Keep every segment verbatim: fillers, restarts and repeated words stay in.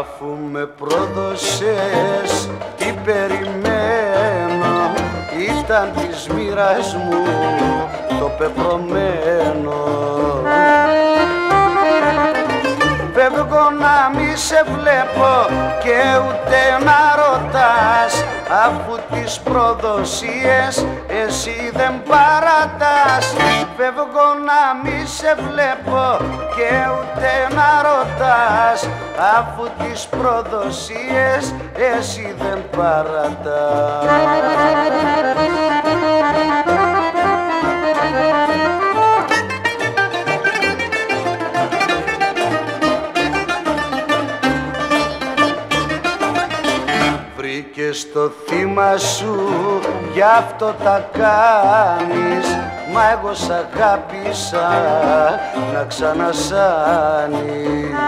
Αφού με πρόδωσες τι περιμένω, ήταν της μοίρας μου το πεπρωμένο. Φεύγω να μη σε βλέπω και ούτε να ρωτάς, αφού τις προδοσίες εσύ δεν παρατάς. Φεύγω να μη σε βλέπω και ούτε να ρωτάς, αφού τις προδοσίες εσύ δεν παρατάς. Βρήκες το θύμα σου, γι' αυτό τα κάνεις, μα εγώ σ' αγάπησα να ξανασάνεις.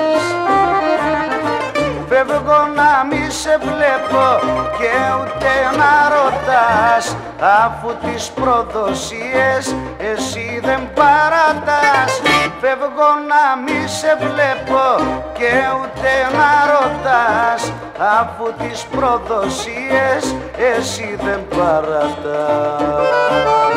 Φεύγω να μη σε βλέπω και ούτε να ρωτάς, αφού τις προδοσίες εσύ δεν παρατάς. Φεύγω να μη σε βλέπω και ούτε να ρωτάς, αφού τις προδοσίες εσύ δεν παρατάς.